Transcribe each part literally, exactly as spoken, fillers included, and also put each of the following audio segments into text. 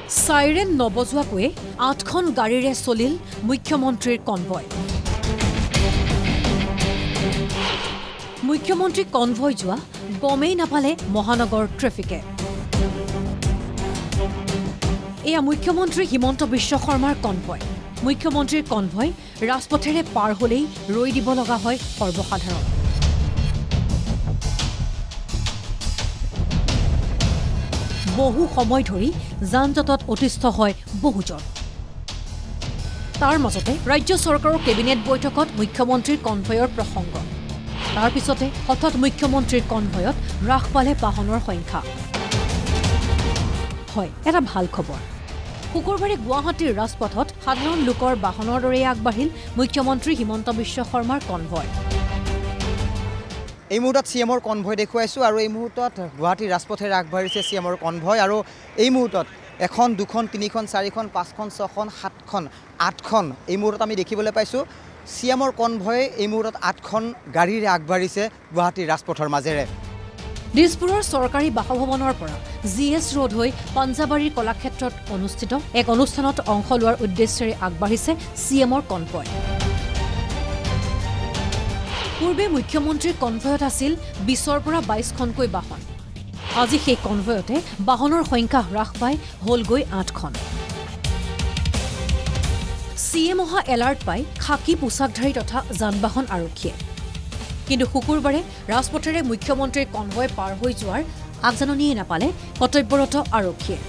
সাইৰেন নবজোৱাকৈ আঠখন গাড়ীৰে চলিল মুখ্যমন্ত্ৰীৰ কনভয়। মুখ্যমন্ত্ৰী কনভয় যোৱা গমেই নাপালে মহানগৰ ট্ৰেফিকে। এয়া মুখ্যমন্ত্ৰী হিমন্ত বিশ্ব শৰ্মাৰ কনভয়। মুখ্যমন্ত্ৰীৰ কনভয় ৰাজপথেৰে পাৰ হলেই ৰৈ দিব লগা হয় সৰ্বসাধাৰণ। বহু সময় ধৰি যান-জঁটত অতিষ্ঠ হয় বহুজন। তাৰ মাজতে ৰাজ্য চৰকাৰৰ কেবিনেট বৈঠকত মুখ্যমন্ত্ৰীৰ কনভয়ৰ প্ৰসংগ। তাৰ পিছতে হঠাৎ মুখ্যমন্ত্ৰীৰ কনভয়ত হ্ৰাস পালে বাহনৰ সংখ্যা। হয়, এটা ভাল খবৰ। শুকুৰবাৰে গুৱাহাটীৰ ৰাজপথত সাধাৰণ লোকৰ বাহনৰ দৰে আগবাঢ়িল মুখ্যমন্ত্ৰী হিমন্ত বিশ্ব শৰ্মাৰ কনভয়। এই মুহূৰ্তত চি এমৰ কনভয় দেখুৱাইছোঁ আৰু এই মুহূৰ্তত গুৱাহাটীৰ ৰাজপথেৰে আগবাঢ়িছে চি এমৰ কনভয়। আৰু এই মুহূৰ্তত এখন দুখন তিনিখন চাৰিখন পাঁচখন ছখন সাতখন আঠখন এই মুহূৰ্তত আমি দেখিবলৈ পাইছোঁ চি এমৰ কনভয় এই মুহূৰ্তত আঠখন গাড়ীৰে আগবাঢ়িছে গুৱাহাটীৰ ৰাজপথৰ মাজেৰে। দিছপুৰৰ চৰকাৰী বাসভৱনৰ পৰা জি এছ ৰোড হৈ পাঞ্জাবাৰীৰ কলাক্ষেত্ৰত অনুষ্ঠিত এক অনুষ্ঠানত অংশ লোৱাৰ উদ্দেশ্যেৰে আগবাঢ়িছে চি এমৰ কনভয়। পূৰ্বে মুখ্যমন্ত্ৰীৰ কনভয়ত আছিল বিছৰ পৰা বাইছখনকৈ বাহন। আজি সেই কনভয়তে বাহনৰ সংখ্যা হ্ৰাস পাই হলগৈ আঠখন। চি এম অহা এলাৰ্ট পাই খাকী পোছাকধাৰী তথা যান বাহন আৰক্ষীয়ে। কিন্তু শুকুৰবাৰে ৰাজপথেৰে মুখ্যমন্ত্ৰীৰ কনভয় পাৰ হৈ যোৱাৰ আগজাননীয়ে নাপালে কৰ্তব্যৰত আৰক্ষীয়ে।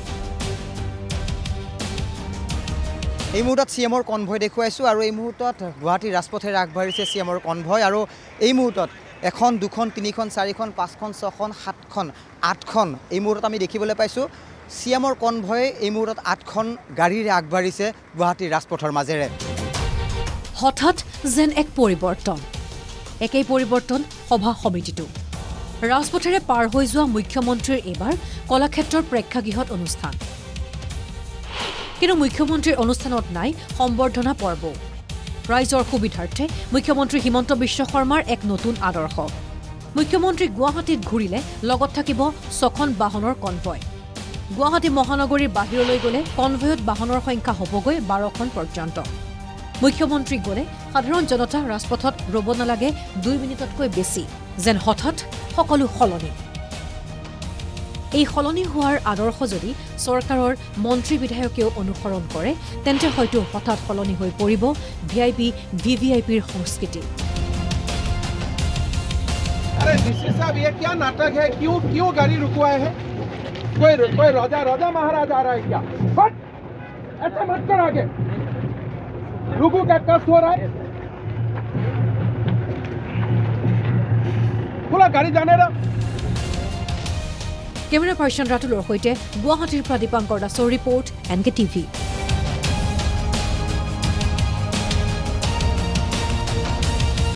এই মুহূৰ্তত চি এমৰ কনভয় দেখুৱাইছোঁ আৰু এই মুহূৰ্তত গুৱাহাটীৰ ৰাজপথেৰে আগবাঢ়িছে চি এমৰ কনভয়। আৰু এই মুহূৰ্তত এখন দুখন তিনিখন চাৰিখন পাঁচখন ছখন সাতখন আঠখন এই মুহূৰ্তত আমি দেখিবলৈ পাইছোঁ চি এমৰ কনভয় এই মুহূৰ্তত আঠখন গাড়ীৰে আগবাঢ়িছে গুৱাহাটীৰ ৰাজপথৰ মাজেৰে। হঠাৎ যেন এক পৰিৱৰ্তন। একেই পৰিৱৰ্তন সভা সমিতিটো। ৰাজপথেৰে পাৰ হৈ যোৱা মুখ্যমন্ত্ৰীৰ এইবাৰ কলাক্ষেত্ৰৰ প্ৰেক্ষাগৃহত অনুষ্ঠান। কিন্তু মুখ্যমন্ত্ৰীৰ অনুষ্ঠানত নাই সম্বৰ্ধনা পৰ্ব। ৰাইজৰ সুবিধাৰ্থে মুখ্যমন্ত্ৰী হিমন্ত বিশ্ব শৰ্মাৰ এক নতুন আদৰ্শ। মুখ্যমন্ত্ৰী গুৱাহাটীত ঘূৰিলে লগত থাকিব ছখন বাহনৰ কনভয়। গুৱাহাটী মহানগৰীৰ বাহিৰলৈ গ'লে কনভয়ত বাহনৰ সংখ্যা হ'বগৈ বাৰখন পৰ্যন্ত। মুখ্যমন্ত্ৰী গ'লে সাধাৰণ জনতা ৰাজপথত ৰ'ব নালাগে দুই মিনিটতকৈ বেছি। যেন হঠাৎ সকলো সলনি। এই সলনি হোৱাৰ আদৰ্শ যদি চৰকাৰৰ মন্ত্ৰী বিধায়কেও অনুসৰণ কৰে তেন্তে হয়তো হঠাৎ সলনি হৈ পৰিব V I P V V I পিৰ সংস্কৃতি। अरे डीसी साहब ये क्या नाटक है? क्यों क्यों गाड़ी रुकवाए हैं? कोई कोई राजा राजा महाराज आ रहा है क्या? हट! ऐसे मत कर आगे। रुको क्या कष्ट हो रहा है? बोला गाड़ी जाने दो। কেমেৰা পাৰ্চন ৰাতুলৰ সৈতে গুৱাহাটীৰ পৰা দীপাংকৰ দাসৰ ৰিপৰ্ট এন কে টিভি।